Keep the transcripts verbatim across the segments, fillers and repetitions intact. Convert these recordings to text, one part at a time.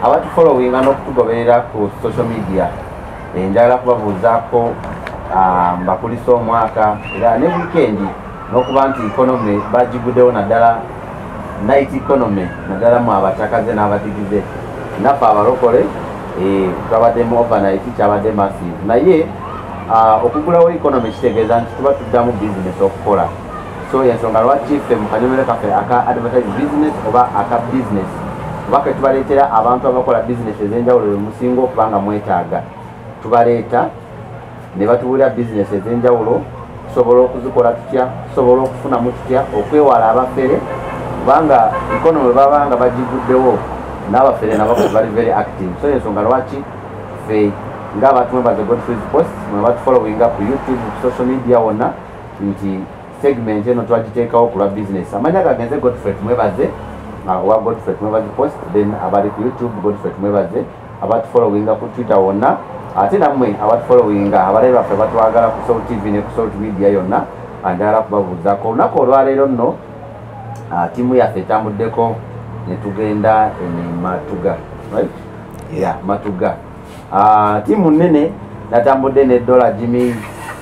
abatu following n'okutugoberera ku social media njagala kubabuuzaako mbakulisa omwaka era ne weekend n'okuba nti economy bagiguddewo naddala night economy naddala mu abatakaze n'abadigize naffe abalokole twabaddemu overnight kyabadde massive naye okugulawo economy kitegeeza nti tuba tuddamu business okukola so yensonga lwaki ffe mu kanyomero kaffe aka advertise business oba aka business oba ke tubaleetera abantu abakola business ez'enjawulo bwe musinga okuba nga mwetaaga tubaleeta ne batuwulira business ez'enjawulo tusobola okuzikola tutya tusobola okufunamu tutya okwewala abafere kubanga economy baba nga bagiguddewo n'abafere nabo bali very active so yensonga lwaki ffe ng'abantu mwebaze Godfrey's Post mwe batufollowinga ku YouTube ku social media wonna nti segment eno twagiteekawo ku lwa business amanya gagenze Godfrey mwebaze owa Godfrey mwebaze Post then abali ku YouTube Godfrey mwebaze abatufollowinga ku Twitter wonna ate nammwe abatufollowinga abalabe baffe batwagala ku Soul T V ne ku Soul Media yonna anjagala kubabuuzaako olunaku olwaleero nno tiimu yaffe etambuddeko ne tugenda ene Matuga right yeah Matuga Uh, timu nene natambudde ne Dorah Jimmyz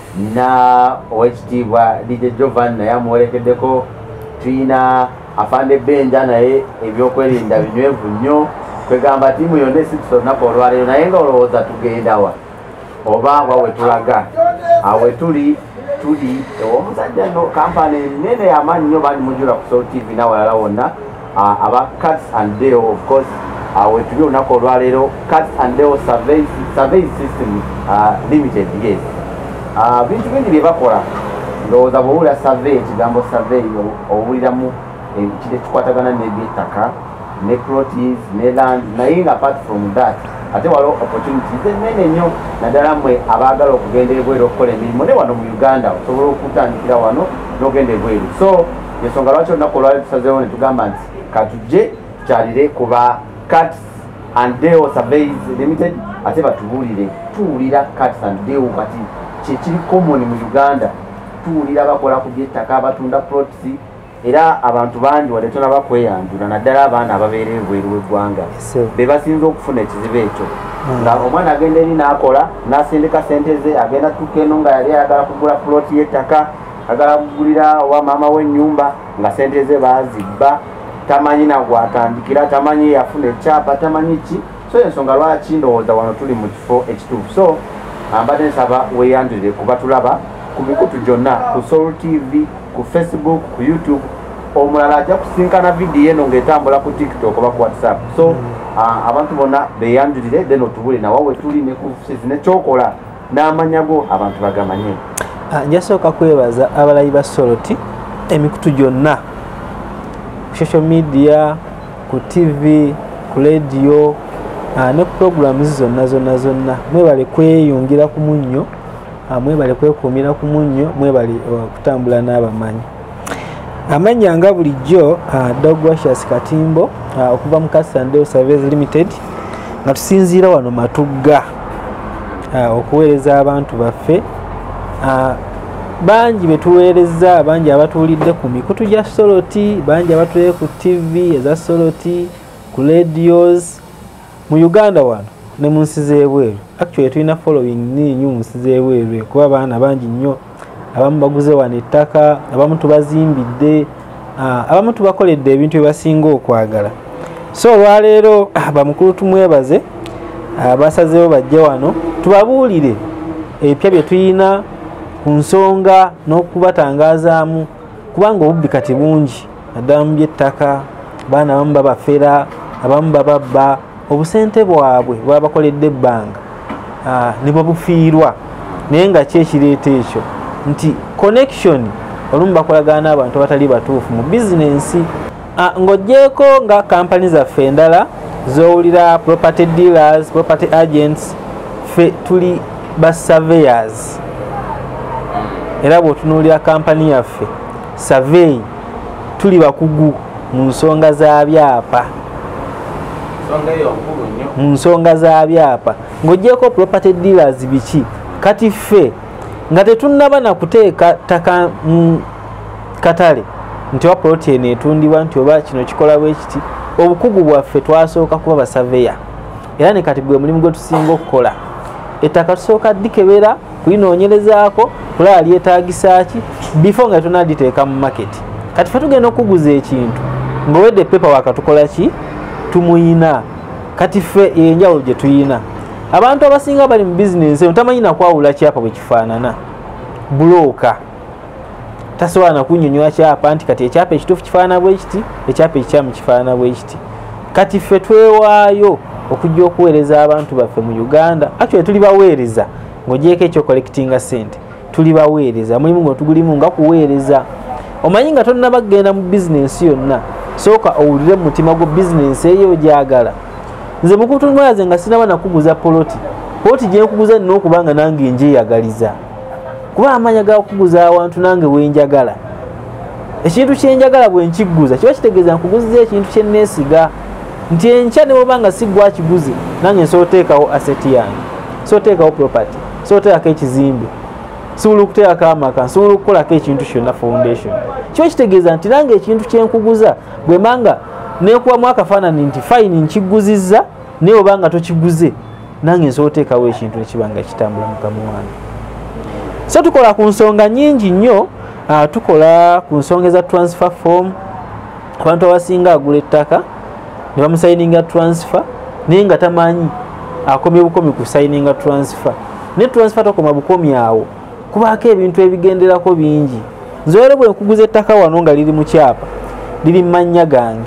na owekitiibwa D J Jovan naye amuwerekeddeko tuyina afande Benja naye ebyokwerinda binywevu nnyo kwegamba timu yonna esitusa olunaku olwaleero naye nga olowooza tugendawa oba wawe tulaga awe tuli tuli omusajja no kampani nene y'amaanyi nnyo bandi mujula ku Soul T V n'awalala wonna uh, aba Cats Deo of course awe tuli olunaku olwaleero Cats Deo Surveys System uh, Limited yes uh, bintu bingi bye bakola ndowooza bw'owulira survey ekigambo survey owuliramu ekire kikwatagana n'eby'ettaka ne properties ne land naye nga apart from that ate waliwo opportunities ennene nnyo naddala mmwe abaagala okugenda ebweru okukola emirimu ne wano mu Uganda osobola okutandikira wano n'ogenda ebweru so ensonga lwaki olunaku olwaleero tusazeewo ne tugamba nti katujje tukyalire kuba Cats Deo Surveys Limited ate batubuulire tuwulira Cats Deo kati kyekiri common mu Uganda tuwulira bakola ku by'ettaka abatunda plots era abantu bangi wadde tonaba kweyanjula naddala abaana ababeera ebweru w'eggwanga be basinza okufuna ekizibu ekyo nga omwana agenda eri n'akola n'asindika ssente ze agenda tuka eno nga yali ayagala kugula plot y'ettaka agala kugulira owa maama w'ennyumba nga ssente ze baazibba tamanyi nagwatandikira tamanyi yafuna ekyaapa tamanyi ki so ensonga lwaki ndowooza wano tuli mu kifo ekituufu so mbadde nsaba weeyanjulire kuba tulaba ku mikutu gyonna ku Soul T V ku Facebook ku YouTube omulala ajja kusinkana vidiyo eno ng'etambula ku TikTok oba ku WhatsApp so uh, abantu bonna beeyanjulire then otubule nawawe tuli ne ku nekyokola n'amanya go abantu bagamanye. Njasooka kwebaza abalayi ba Soul T emikutu gyonna social media ku T V ku radio uh, ne programs zonna zonna zonna mwebale kweyungira ku munnyo uh, mwebale kwekuumira ku munnyo mwebale uh, kutambula n'abamanyi amanya nga bulijjo uh, Dogwashas Katimbo uh, okuva mu Cats Deo Surveys Limited nga tusinziira wano Matuga uh, okuweereza abantu baffe uh, banji betuweereza banji abatuulidde ku mikutu gya Soul T banji abatuulire ku T V eza Soul T ku radios mu Uganda wano ne mu nsi z'ebweru actually tulina following ninyu mu nsi z'ebweru kuba abaana bangi nnyo abamu baguze wano ettaka abamu tubazimbidde uh, abamu tubakoledde ebintu bye basinga okwagala so olwaleero bamukulu tumwebaze uh, basazeewo bajje wano tubabuulire ebipya bye tulina ku nsonga n'okubatangazaamu kubanga obubbi kati bungi naddala mu by'ettaka baana abamu babafera abamu bababba obusente bwabwe bwaba bakoledde ebbanga uh, ne babufiirwa naye nga ki ekireeta ekyo nti connection olumu bakolagana n'abantu abatali batuufu mu bizinensi uh, ng'oggyeko nga kampani zaffe endala z'owulira property dealers property agents ffe tuli ba surveyors era bw'otunuulira kampani yaffe survey tuli bakugu mu nsonga za byapa mu nsonga za byapa ng'oggyeko property dealers biki kati ffe nga tetunnaba na kuteeka ttaka mu katale nti oba poloti eno etundibwa nti oba kino kikola bwe kiti obukugu bwaffe twasooka kuba basaveya era ne kati gwe mulimu gwe tusinga okukola. Ettaka tusooka ddikebera kulinoonyerezaako kulaba lyetaagisa ki before nga tunaditeeka mu market. Kati fe tugenda okuguza ekintu ng'owedde pepa wakatukola ki tumuyina. Kati ffe enjawulo gye tuyina. Abantu abasinga bali mu bizinensi eno tamanyi nakwawula kyapa bwe kifaanana. Bulooka tasobola nakunnyonnyola kyapa nti kati ekyapa ekituufu kifaanana bwe kiti, ekyapa ekikyamu kifaanana bwe kiti. Kati ffe twewaayo okujja okuweereza abantu baffe mu Uganda. Actually tuli baweereza ng'ogyeko ekyokolekitinga ssente. Tuli baweereza mulimu ng'otugulimu nga kuweereza. Omanyi nga tonnaba kugenda mu bizinensi yonna sooka owulire mu mutima gwo bizinensi eyo gyagala. Nze mukutunwaze nga sinaba nakuguza poloti. Poloti gye nkuguza nina okuba nga nange njeyagaliza. Kuba amanya ga kuguza awantu nange wenjagala. Ekintu kyenjagala bwe nkiguza kiba kitegeeza nkuguziza ekintu kye neesiga. Nti enkya ne bw'oba nga si gwe akiguze nange nsobola oteekawo aseti yange, nsobola oteekawo property, nsobola oteekako ekizimbe, nsobola okuteekako amaka, nsobola okukolako ekintu kyonna foundation. Kiba kitegeeza nti nange ekintu kye nkuguza bwe manga neekubamu akafaanani nti fayini nkiguzizza naye oba nga tokiguze nange nsobola oteekawo ekintu ne kiba nga kitambula mukama wange. So tukola ku nsonga nnyingi nnyo. Uh, tukola ku nsonga za transfer form. Abantu abasinga agula ettaka ne bamusayininga transfer naye nga tamanyi akomye bukomi ku sayininga transfer. Ne transfer tokoma bukomi awo kubaako ebintu ebigenderako bingi. Nze wera bwe nkuguza ettaka wano nga liri mu kyapa liri Manya gange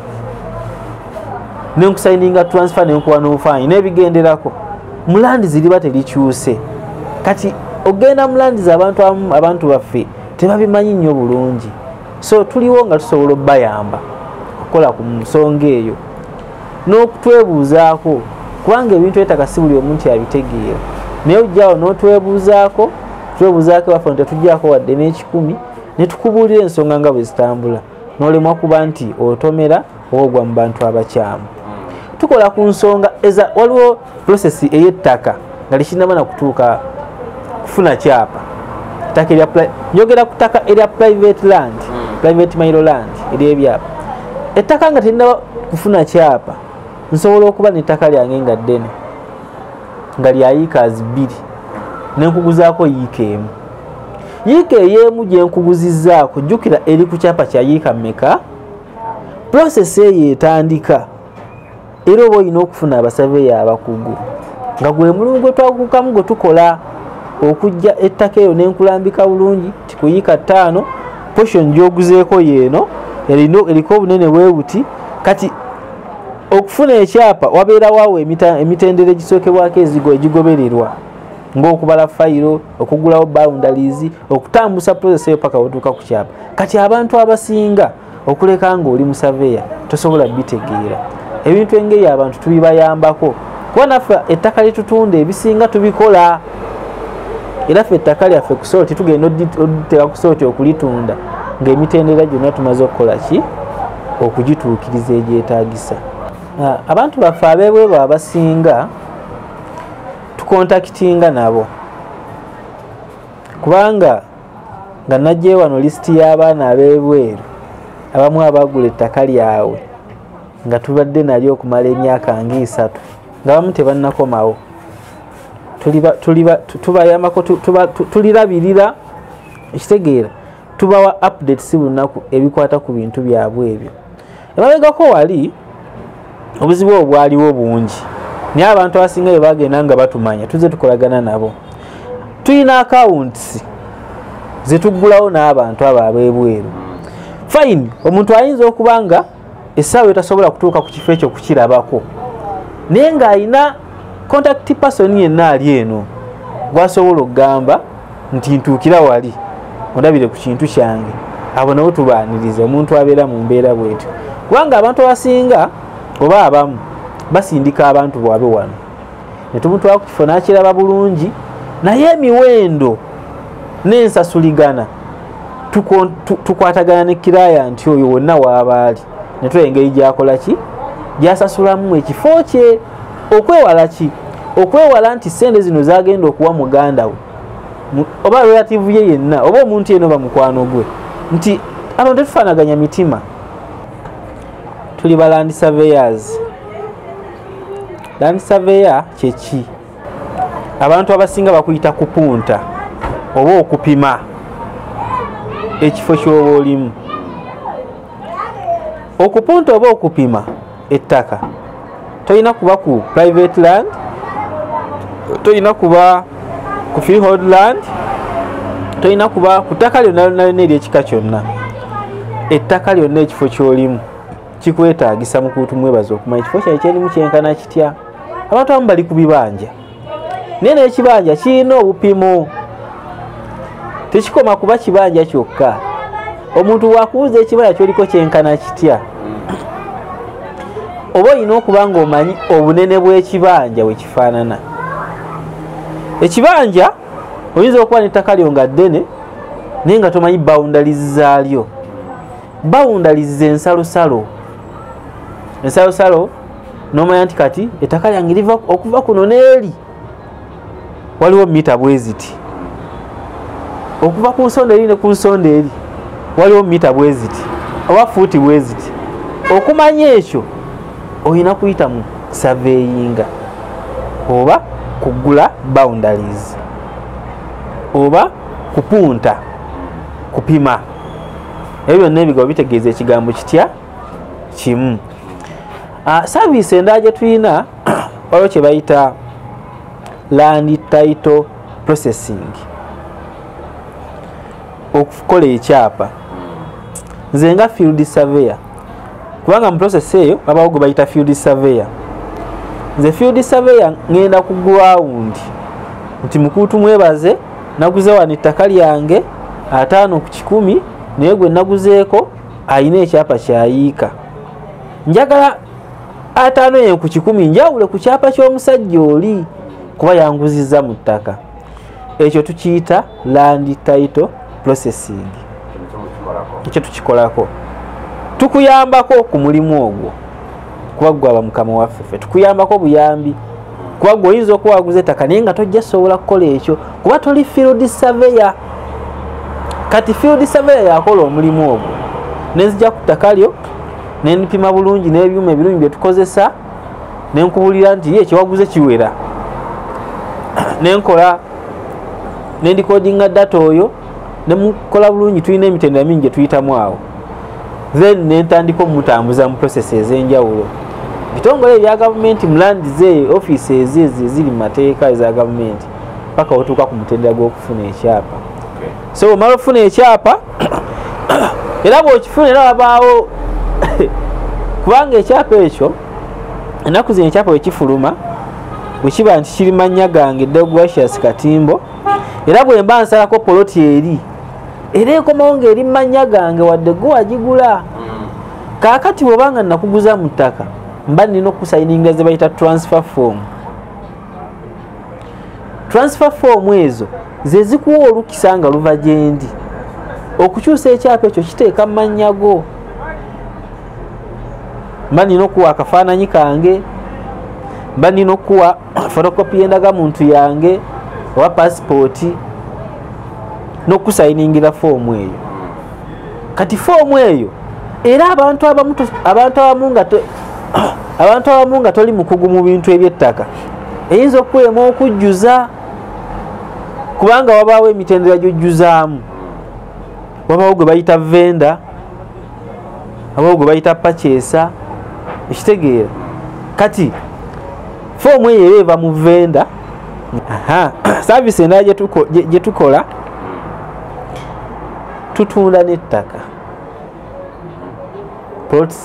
ne nkusayininga transfer ne nkuwa n'obufaanyi n'ebigenderako mulandi ziriba terikyuse. Kati ogenda mulandi abantu abamu abantu baffe tebabimanyi nnyo bulungi. So tuliwo nga tusobola obbayamba okukola ku nsonga eyo n'okutwebuuzaako kubanga ebintu ettaka si buli omuntu abitegeera. Naye ojjawo n'otwebuuzaako twebuuzaako baffe tetuggyako wadde n'ekikumi ne tukubuulira ensonga nga bwe zitambula n'olemwa kuba nti otomera oba ogwa mu bantu abakyamu. Tukola ku nsonga eza waliwo process ey'ettaka nga likinaba na kutuuka kufuna kyapa. Ettaka erya njogera ku ttaka erya private land, private mile land ery'ebyapa. Ettaka nga terinaba kufuna kyapa nsobola okuba n'ettaka lyange nga ddene nga lya yiikazi bbiri ne nkuguzaako yiika emu. Yiika ey'emu gye nkuguzizzaako jjukira eri ku kyapa kya yiika mmeka. Process eyo etandika era oba olina okufuna abasaveeya abakugu nga gwe mulimu gwe twakukamu gwe tukola okujja ettaka eyo n'enkulambika bulungi ti ku yiika ttaano portion gy'oguzeeko yeeno eriko obunene bwe buti. Kati okufuna ekyapa wabeerawo awo emitendera egisookebwako ezigo egigobererwa ng'okubala fayiro, okugulawo boundaries, okutambusa process eyo paka otuuka ku kyapa. Kati abantu abasinga okuleka ng'oli mu saveeya tosobola bitegeera. Ebintu engeri abantu tubibayambako kuba naffe ettaka litutunda ebisinga tubikola. Era ffe ettaka lyaffe ku sooti tugenda oditeeka ku sooti okulitunda ng'emitendera gyonna tumaze okukola ki okugituukiriza egyetaagisa. Uh, abantu baffe ab'ebweru abasinga tukontakitinga nabo kubanga nga najje wano lisiti y'abaana ab'ebweru abamu abagula ettaka lyawe nga tubadde nalyo okumala emyaka ng'esatu nga bamu tebannakomawo. Tubayambako tulirabirira ekitegeera tubawa updates bunaku ebikwata ku bintu byabwe ebyo. Emabegako wali obuzibu obwaliwo bungi naye abantu abasinga bwe bagenda nga batumanya tuze tukolagana nabo. Tuyina accounts zetugulawo n'abantu abo ab'ebweru. Fine, omuntu ayinza okuba nga essaawa etasobola kutuuka ku kifo ekyo kukirabako naye ng'ayina contact person yenna ali eno gwasobola okugamba nti ntuukira wali ondabire ku kintu kyange. Abo nabo tubaaniriza omuntu abeera mu mbeera bwetyo kubanga abantu abasinga oba abamu basindika abantu bwabwe wano ne tumutwala ku kifo n'akiraba bulungi naye emiwendo n'ensasuligana tukwatagana ne kiraya nti oyo wonna w'abaali ne tulaba engeri gy'akola ki gy'asasulamu ekifo kye. Okwewala ki? Okwewala nti ssente zino zagenda okuwa muganda we oba relative ye yenna oba omuntu yenna oba mukwano gwe nti abantu tetufaanaganya mitima. Tuli ba land surveyors Land surveyor kyeki? Abantu abasinga bakuyita kupunta oba okupima ekifo ky'oba olimu. Okupunta oba okupima ettaka toyina kuba ku private land, toyina kuba ku freehold land, toyina kuba ku ttaka lyonna lyonna ery'ekika kyonna. Ettaka lyonna ekifo ky'olimu kikwetaagisa mu kuntu mwebaza okumanya ekifo kyawe kyerimu kyenkana kitya. Abantu abamu bali ku bibanja naye n'ekibanja kirina obupimo, tekikoma kuba kibanja kyokka. Omuntu bwakubuuza ekibanja kyoliko kyenkana kitya, oba olina okuba ng'omanyi obunene bw'ekibanja bwe kifaanana. Ekibanja oyinza okuba n'ettaka lyo nga ddene naye nga tomanyi boundaries zaalyo. Boundaries ensalosalo, ensalosalo n'omanya nti kati ettaka lyange liva okuva kuno n'eri waliwo mita bwe ziti, okuva ku nsonda eri ne ku nsonda eri waliwo mita bwe ziti oba fuuti bwe ziti. Okumanya ekyo olina kuyita mu surveyinga oba kugula boundaries oba kupunta, kupima. Ebyo byonna ebigambo bitegeeza ekigambo kitya kimu. Uh, service endala gye tulina waliwo kye bayita land title processing, okukola ekyaapa. Nze nga field surveyor, kubanga mu process eyo abawo gwe bayita field surveyor. Nze field surveyor ngenda ku ground nti mukutu mwebaze naguze wano ettaka lyange ataano ku kikumi naye gwe naguzeeko ayina ekyapa kyayiika. Njagala ataano eyo ku kikumi njawule ku kyapa ky'omusajja oli kuba yanguzizza mu ttaka. Ekyo tukiyita land title processing. Ekyo tukikolako. Tukuyambako ku mulimu ogwo kuba gwe aba mukama waffe ffe. Tukuyambako buyambi kuba gwe oyinza okuba waguza ettaka naye nga tojja sobola kukola ekyo kuba toli field surveyor. Kati field surveyor yakola omulimu ogwo, nenzija ku ttaka lyo nenipima bulungi n'ebyuma ebirungi bye tukozesa, nenkubulira nti ye kyewaguze kiwera, nenkola nendikodinga data oyo nemukola bulungi. Tulina emitendera mingi gye tuyitamu awo, then nentandika omutambuza mu process ez'enjawulo. Bitongole ebya gavumenti mu land ze offices ezo eziri mu mateeka eza gavumenti paka otuuka ku mutendera gw'okufuna ekyapa. So omala ofuna ekyapa era bw'okifuna era wabaawo kubanga ekyapa ekyo ennaku zino ekyapa wekifuluma bwe kiba nti kiri mannya gange Deogratius Katimbo, era bwe mba nsalako poloti eri era ekomawo ng'eri mannya gange wadde gwe wagigula. Kaakati bw'obanga nakuguza mu ttaka mba nina okusayininga ze bayita transfer form. Transfer form ezo ze zikuwa olukisa nga luva gyendi okukyusa ekyapa ekyo kiteeka mu mannya go. Mba nina okuwa akafaananyi kange, mba nina okuwa fotokopi y'endagamuntu yange oba pasipooti n'okusayiningira foomu eyo. Kati foomu eyo era abantu abamu abantu abamu nga abantu abamu nga toli mukugu mu bintu eby'ettaka eyinza okuweema okujjuza kubanga wabaawo emitendera gy'ojjuzaamu. Wabaawo gwe bayita venda, wabaawo gwe bayita purchaser, ekitegeera. Kati foomu eyo era eva mu venda. Aha, service endala gye tukola tutunda n'ettaka plots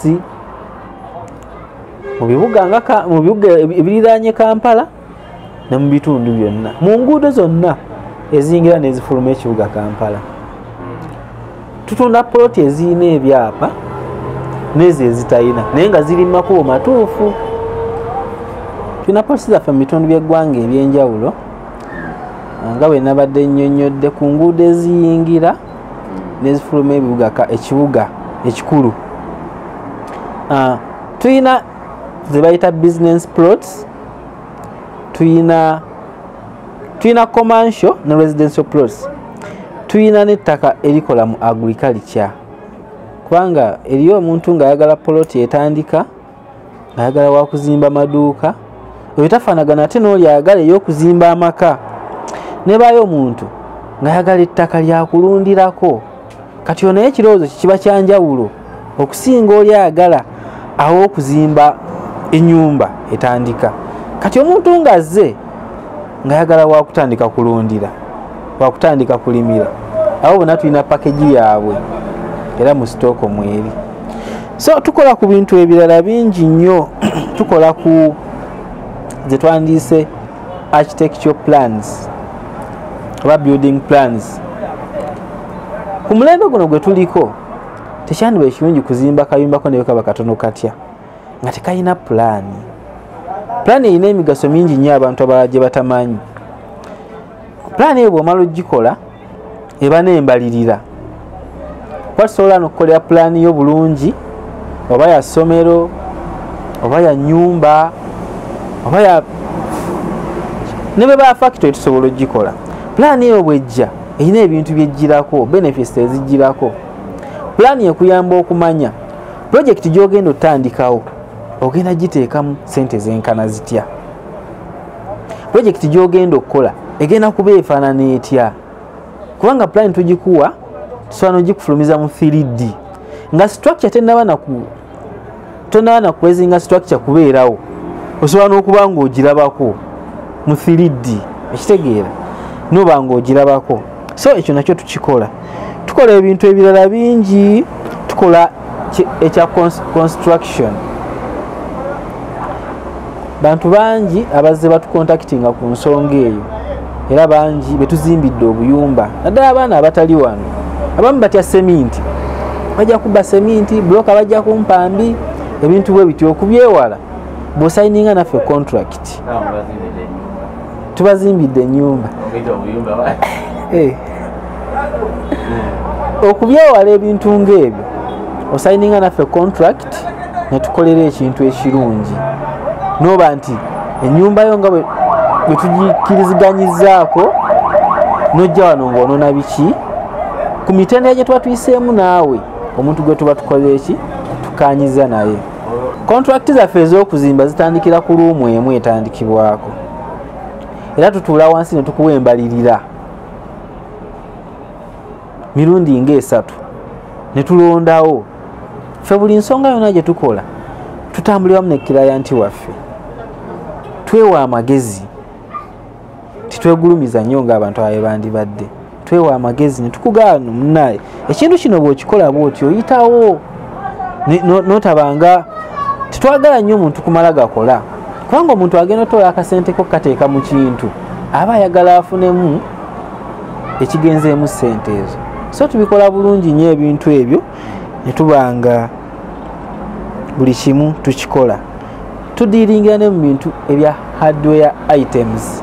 mu bibuga nga mu bibuga ebiriraanye Kampala ne mu bitundu byonna mu nguudo zonna ezingira n'ezifuluma ekibuga Kampala. Tutunda ploti ezirina ebyapa n'ezo ezitayina naye nga ziri mu makubo matuufu. Tulina polisi zaffe mu bitundu by'eggwanga ebyenjawulo nga bwe nabadde nnyonnyodde ku nguudo eziyingira n'ezifuluma ebibuga ekibuga ekikulu. Uh, tuyina ze bayita business plots, tuyina tuyina commercial ne residential plots, tuyina n'ettaka erikola mu agriculture kubanga eriyo omuntu ng'ayagala plot etandika ng'ayagala wakuzimba maduuka oyo tafaanagana ate n'oli ayagala ey'okuzimba amaka. Nebaayo omuntu ng'ayagala ettaka lya kulundirako, kati ono naye ekirowoozo kiba kyanjawulo okusinga oli ayagala aw'okuzimba ennyumba etandika. Kati omuntu ng'azze ng'ayagala wakutandika kulundira, wakutandika kulimira, abo bonna tulina pakeji yaabwe era mu sitooko mweri. So tukola ku bintu ebirala bingi nnyo. Tukola ku ze twandiise architectural plans oba building plans. Ku mulembe guno gwe tuliko tekyandiba ekirungi kuzimba kayumbako naye kaba katono katya nga tekayina pulaani. Pulaani erina emigaso mingi nnyo abantu abalala gye batamanyi. Pulaani eyo bw'omala ogikola eba n'embalirira. Kuba tusobola n'okukolera pulaani yo bulungi, oba ya ssomero, oba ya nnyumba, oba ya ne bwe ba factory tusobola ogikola. Pulaani eyo bw'ejja erina ebintu by'ejjirako, benefits ezijjirako. Pulaani ekuyamba okumanya projekiti gy'ogenda otandikawo ogenda giteekamu ssente zenkana zitya. Projekiti gy'ogenda okukola egenda kuba efaanana etya. Kubanga pulaani tugikuwa tusobola n'ogikufulumiza mu three D nga structure tennaba naku tonnaba nakuwezinga structure kubeerawo, osobola n'okuba ng'ogirabako mu three D, ekitegeera n'oba ng'ogirabako. So ekyo nakyo tukikola. Tukola ebintu ebirala bingi. Tukola ekya construction. Bantu bangi abazze batukontakitinga ku nsonga eyo, era bangi betuzimbidde obuyumba, naddala abaana abatali wano. Abamu batya seminti, bajja kuba seminti, bloka bajja kumpambi, ebintu bwe bityo. Okubyewala bw'osayininga naffe contract tubazimbidde ennyumba. Okubyewala ebintu ng'ebyo osayininga naffe contract ne tukolera ekintu ekirungi. Noba nti ennyumba yo nga bwe tugikkiriziganyizzaako n'ojja wano ng'onoona biki ku mitendera gye tuba tuyiseemu naawe omuntu gwe tuba tukoze eki tukanyiza naye. Contract zaffe ez'okuzimba zitandikira ku luumu emu etandikibwako, era tutuula wansi ne tukuwa embalirira mirundi ng'esatu ne tulondawo. Ffe buli nsonga yonna gye tukola tutambuliramu ne kilayanti waffe, twewa amagezi, titwegulumiza nnyo ng'abantu abe bandibadde. Twewa amagezi ne tukugamba munnaye ekintu kino bw'okikola bw'otyo oyitawo n'otabanga. Titwagala nnyo omuntu kumala gakola, kubanga omuntu agenda otola akasente ko kateeka mu kintu aba ayagala afunemu ekigenzeemu ssente ezo. So tubikola bulungi nnyo ebintu ebyo ne tubanga buli kimu tukikola. Tudiiringira ne mu bintu ebya hardware items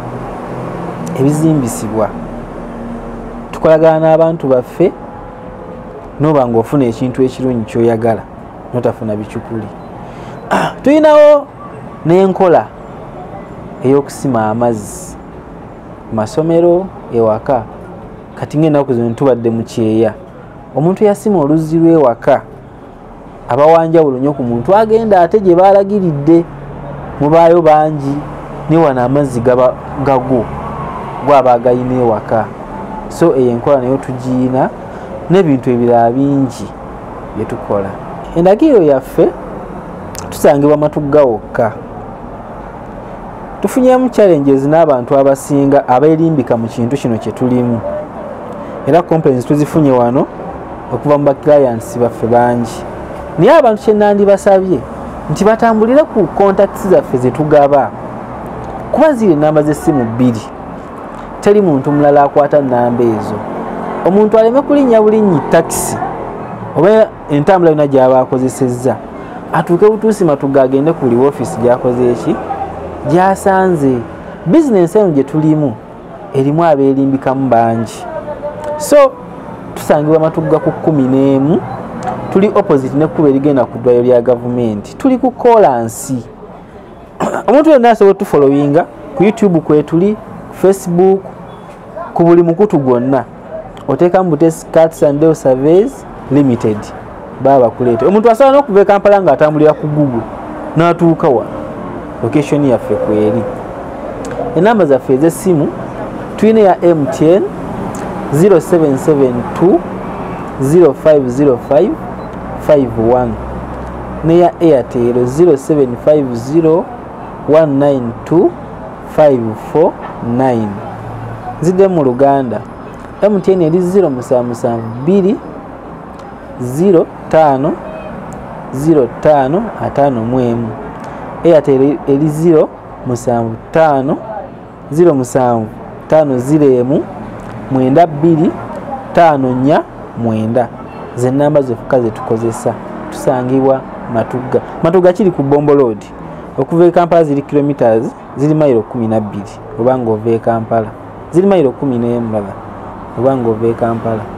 ebizimbisibwa. Tukolagana n'abantu baffe n'oba ng'ofuna ekintu ekirungi ky'oyagala n'otafuna bicukuli. Tuyinawo n'enkola ey'okusima amazzi mu masomero, ewaka. Kati ng'ennaku zino tubadde mu kyeya, omuntu yasima oluzzi lw'ewaka abawanjawulo nnyo ku muntu agenda ate gye baalagiridde. Mubaayo bangi ne wano amazzi gaba gago gwaba agayina ewaka. So eyo enkola nayo tugiina n'ebintu ebirala bingi bye tukola. Endagiro yaffe tusangibwa Matugga wokka. Tufunyeemu challenges n'abantu abasinga abeerimbika mu kintu kino kye tulimu, era complaints tuzifunye wano okuva mu baclients baffe bangi. Naye abantu kye nandibasabye nti batambulire ku contacts zaffe ze tugaba, kuba ziri namba z'essimu bbiri. Teri muntu mulala akwata namba ezo. Omuntu aleme kulinnya bulinnyi taxi oba entambula yonna gy'aba akozesezza, atuuke butuusi Matugga agende ku buli woofiisi gy'akoze eki gy'asanze. Bizinensi eno gye tulimu erimu abeerimbikamu bangi. So tusangibwa Matugga ku kkumi n'emu, tuli opposite n'ekkubo erigenda ku ddwaliro lya gavumenti. Tuli ku Kolansi. Omuntu yenna asobola otufollowinga ku YouTube kwe tuli, ku Facebook, ku buli mukutu gwonna. Oteekamu butesi KATS DEO SURVEYS Limited baba bakuleete. Omuntu asobola n'okuva e Kampala ng'atambulira ku Google n'atuuka wano location yaffe kweri. Enamba zaffe ez'essimu tuyina ya M T N zero seven seven two zero five zero five five one neya Airtel zero seven five zero one nine two five four nine. Zidde mu Luganda M T N eri zero seven seven two zero five zero five five one. Airtel eri zero seven five zero seven five zero mwenda bbiri ttaano nnya mwenda. Ze namba zeffuka ze tukozesa. Tusangibwa Matuga. Matuga kiri ku Bombo Road. Okuva e Kampala ziri kilometers ziri mayiro kumi na bbiri obanga ova e Kampala. Ziri mayiro kumi n'emu oba nga ova e Kampala.